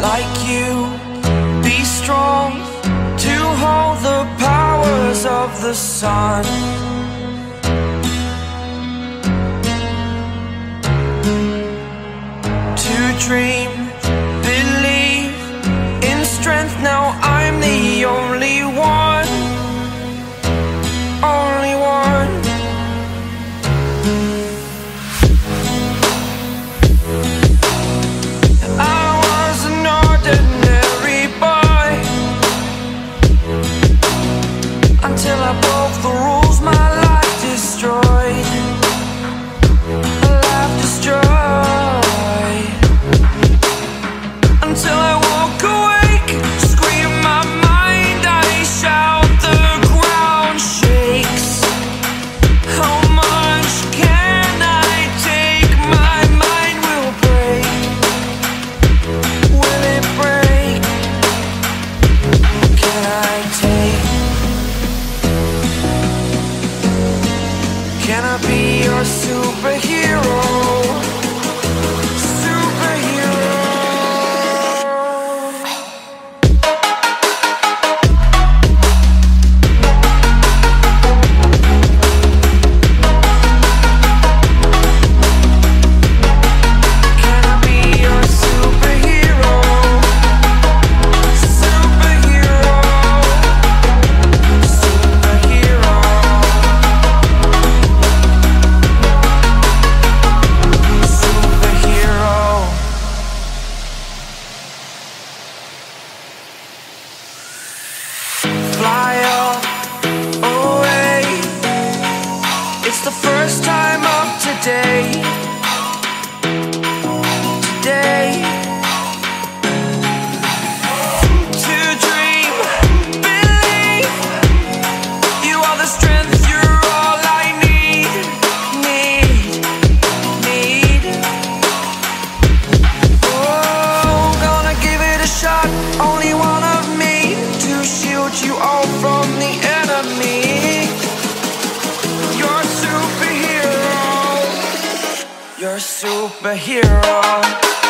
like you, be strong to hold the powers of the sun. To dream, believe in strength, now I'm the only one, only one. I was an ordinary boy until I broke the rules, my life destroyed, a life destroyed. Until I walk awake, scream my mind, I shout, the ground shakes. How much can I take? My mind will break. Will it break? Can I take? Can I be your superhero? Fly up, away. It's the first time of today. Today. To dream, believe. You are the strength, you're all I need. Oh, gonna give it a shot. Only one of me to shield you all from the enemy. You're a superhero. You're a superhero.